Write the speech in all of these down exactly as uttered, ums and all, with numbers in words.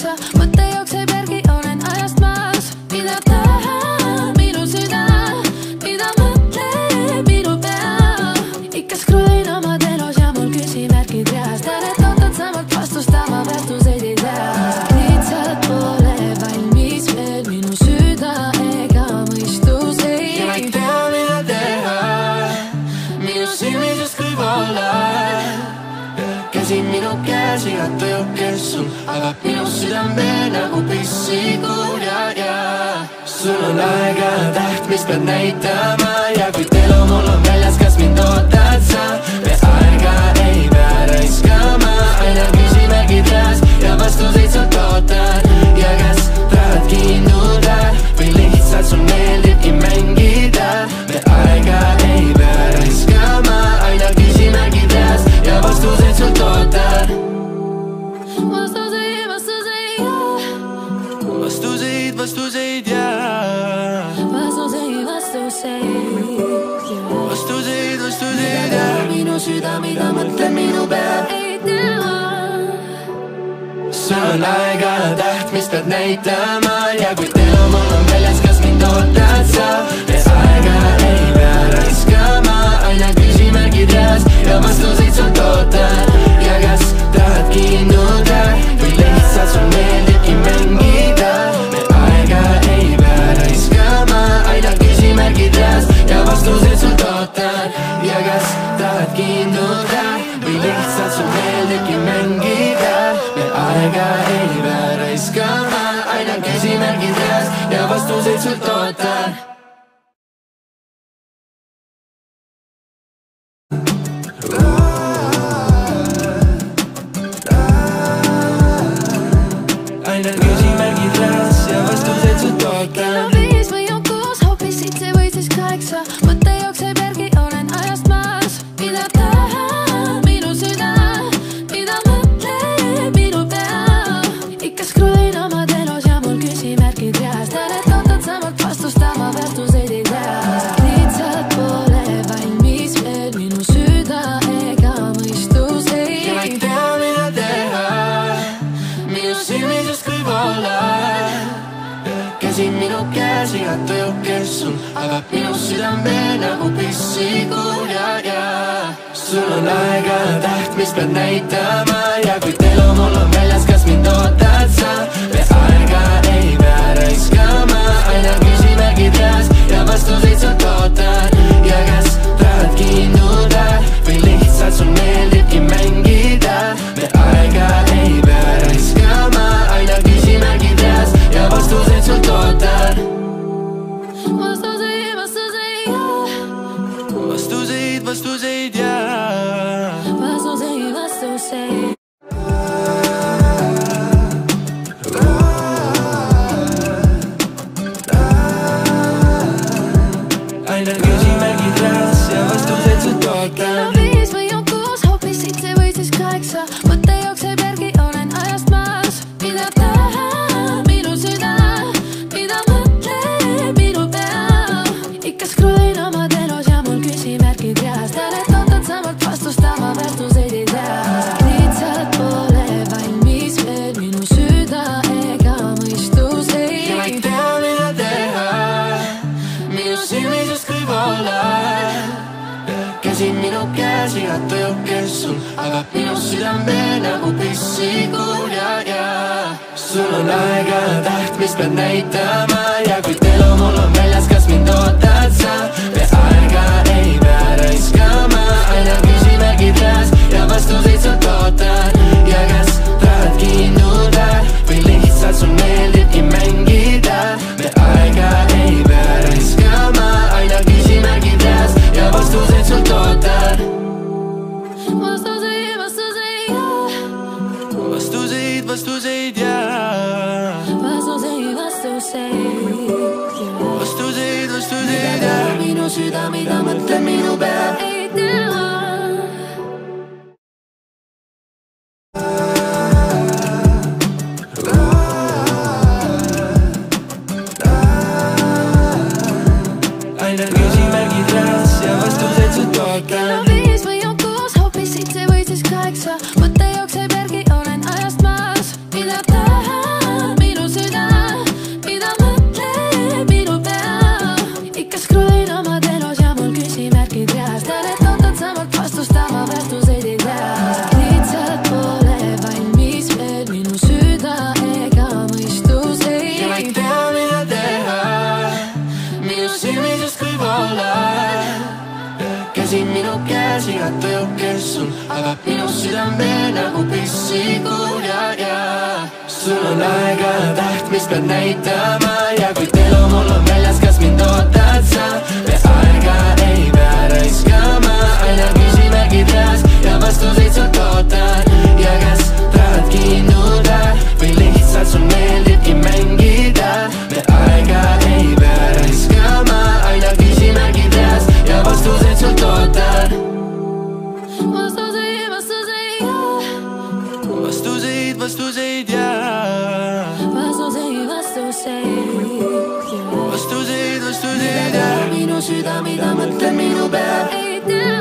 kaheksa, mõte jookseb järgi, olen ajast maas. Mida tahab minu süda, mida mõtleb minu pea. Ikka scrollin oma telos ja mul küsimärgid reas. Tean, et ootad samalt vastust, ama väärtuseid ei tea. Lihtsalt pole valmis veel minu süda ega mõistus ei. Ja ma ei tea, mida teha, minu silmides kõrvala. Käsi minu käes, iga töö, kes on, aga minu südame nagu pissikuul ja, ja sul on aega täht, mis pead näitama ja kui elu mul on väljas, kas mind ootad sa? Me aega ei pea raiskama, aina küsimärgid reas ja vastuseid sult ootan. Ja kas tahad kiinduda või lihtsalt sul meeldibki mängida? Me aega ei pea raiskama, aina küsimärgid reas ja vastuseid sult ootan. Vastuseid, vastuseid ja Vastuseid, vastuseid ja Vastuseid, vastuseid ja Vastuseid, vastuseid ja minu süda, mida mõtleb minu pea ei tea. Sul on aega täht, mis pead näitama ja kui elu mul on väljas, kas mind ootad sa? Me aega ei pea raiskama, aina küsimärgid reas ja vastuseid sult ootan. Ja kas tahad kiinduda või lihtsalt sul meeldibki mängida? Me aega ei pea raiskama, aina küsimärgid reas ja vastuseid sult ootan. Ja kas tahad kiinduda või lihtsalt sul meeldibki mängida? Me aega ei pea raiskama, aina küsimärgid reas ja vastuseid sult ootan. Aina küsimärgid reas ja vastuseid sult ootan. Kell on viis või on kuus, hoopis seitse või siis kaheksa. Mõte jookseb järgi, olen ajast maas. Mida tahab minu süda, mida mõtleb minu pea. Ikka scrollin oma telos ja mul küsimärgid reas. Tean, et ootad samalt vastust, ama väärtuseid ei tea. Lihtsalt pole valmis veel minu süda ega mõistus ei. Ja ma ei tea, mida teha, minu silmides kõrvala. Käsi minu käes, iga töö, kes on, aga minu südame nagu pissikuul ja, ja sul on aega täht, mis pead näitama ja kui elu mul on väljas, kas mind ootad sa? Me aega ei pea raiskama, aina küsimärgid reas ja vastuseid sult ootan. Ja kas tahad kiinduda või lihtsalt sul meeldibki mängida? Me aega ei pea raiskama, aina küsimärgid reas ja vastuseid sult ootan. Vastuseid, vastuseid ja Vastuseid, vastuseid ja Vastuseid, vastuseid. Aina küsimärgid reas ja vastuseid sult Kell ootan. on viis või on kuus, hoopis seitse või siis kaheksa. Mõte jookseb järgi, olen ajast maas. Mida tahab minu süda, mida mõtleb minu pea. Ikka scrollin oma telos ja mul küsimärgid reas. Tean, et ootad samalt vastust, ama väärtuseid ei tea. Lihtsalt pole valmis veel minu süda ega mõistus ei. Ja ma ei tea, mida teha, minu silmides kõrvala. Käsi minu käes, iga töö, kes on, aga minu südame nagu pissikuul ja, ja sul on aega täht, mis pead näitama ja kui elu mul on väljas, kas mind ootad sa? Me aega ei pea raiskama, aina küsimärgid reas ja vastuseid sult ootan. Ja kas tahad kiinduda või lihtsalt sul meeldibki mängida? Me aega ei pea raiskama, aina küsimärgid reas ja vastuseid sult ootan. Vastuseid, vastuseid ja Vastuseid, vastuseid ja Vastuseid, vastuseid ja Vastuseid, vastuseid ja minu süda, mida mõtleb minu pea ei tea. Aina küsimärgid reas ja vastuseid sult ootan. Kell on viis või on kuus, hoopis seitse või siis kaheksa. Mõte jookseb järgi, olen ajast maas. Mida tahab aga minu südame nagu pissikuul ja, ja sul on aega ja tahtmist pead näitama ja kui elu mul on väljas, kas mind ootad sa? me aega ei pea raiskama, aina küsimärgid reas ja vastuseid sult ootan ja kas tahad kiinduda või lihtsalt sul meeldibki mängida? me aega ei pea raiskama, aina küsimärgid reas ja vastuseid sult ootan. Vastuseid, vastuseid ja Vastuseid, vastuseid ja Vastuseid, vastuseid ja Vastuseid, vastuseid ja minu süda, mida mõtlen minu pea ei tea.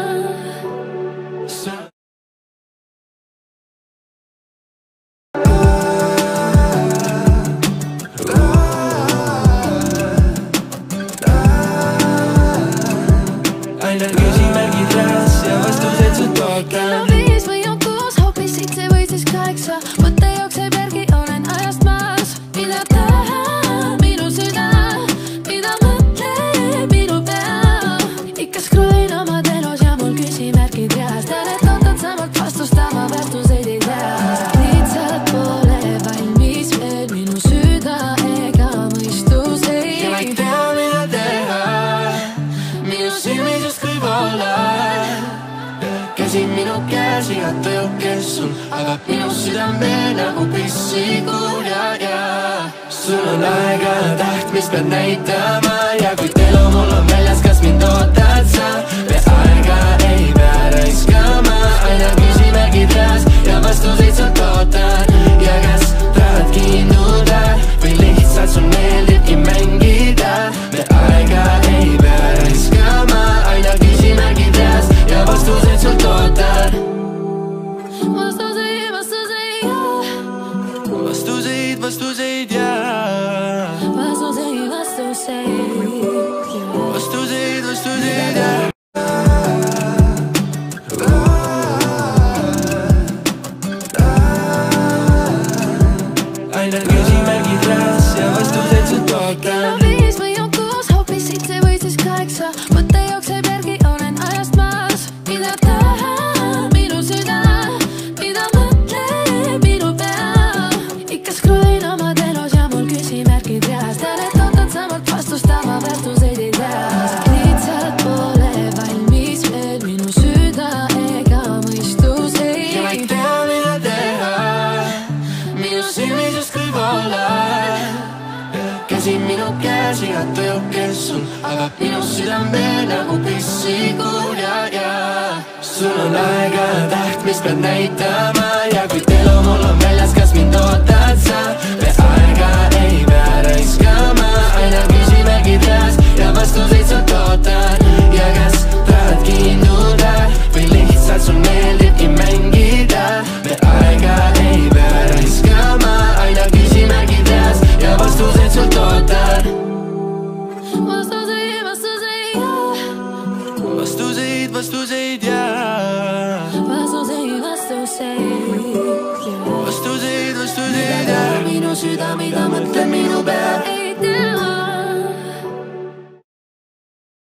aina küsimärgid reas ja vastuseid sult ootan. Viis või on kuus, hoopis seitse või siis kaheksa. Mõte jookseb järgi, olen ajast maas. Mida tahan, minu süda, mida mõtleb minu pea. Ikka scrollin oma telos ja mul küsimärgid reas. Tean, et ootad samalt vastust, aga vastuseid ei tea. Lihtsalt pole valmis veel minu süda ega mõistus ei. ja ma ei tea, mida teha, minu silmis justkui voolab. käsi minu käes, iga tuju, kes on, aga minu südame nagu pissikuul ja, ja sul on aega ja tahtmist pead näitama ja kui elu mul on väljas, kas mind ootad sa? me aega ei pea raiskama, aina küsimärgid reas ja vastuseid sult ootan ja kas tahad kiinduda või lihtsalt sul meeldibki mängida? me aega ei pea raiskama, aina küsimärgid reas ja vastuseid sult ootan. Vastuseid, vastuseid ja Vastuseid, vastuseid ja Vastuseid, vastuseid ja Vastuseid, vastuseid ja aina küsimärgid reas ja vastuseid sult ootan. Viis või on kuus, hoopis seitse või siis kaheksa. Mõte jookseb järgi, olen ajast maas. Mida tahan, minu süda, mida mõtleb minu pea. Ikka scrollin oma telos ja mul küsimärgid reas. Tean, et ootad samalt vastust, aga vastuseid ei tea. Lihtsalt pole valmis veel minu süda ega mõistus ei. ja ma ei tea, mida teha, minu silmis justkui voolab. käsi minu käes, iga tuju, kes on, aga minu südame nagu pissikuul ja, ja sul on aega ja tahtmist pead näitama ja kui elu mul on väljas, kas mind ootad sa? me aega ei pea raiskama, aina küsimärgid reas ja vastuseid sult ootan ja kas tahad kiinduda või lihtsalt sul meeldibki mängida? me aega ei pea raiskama, aina küsimärgid reas ja vastuseid sult ootan. Vastuseid, vastuseid ja Vastuseid, vastuseid ja Vastuseid, vastuseid ja Vastuseid, vastuseid ja minu süda, mida mõtlen minu pea